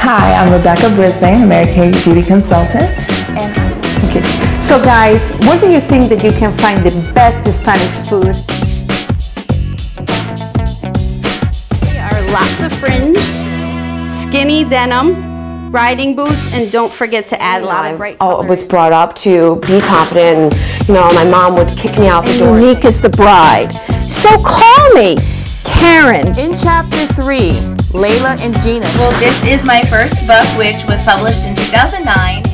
Hi, I'm Rebecca Brisbane, American Beauty Consultant. And okay. So guys, where do you think that you can find the best Spanish food? There are lots of fringe, skinny denim, riding boots, and don't forget to add a lot of bright colors. I was brought up to be confident, and my mom would kick me out the door. Unique is the bride. So call me Karen. In chapter 3, Layla and Gina. Well, this is my first book, which was published in 2009.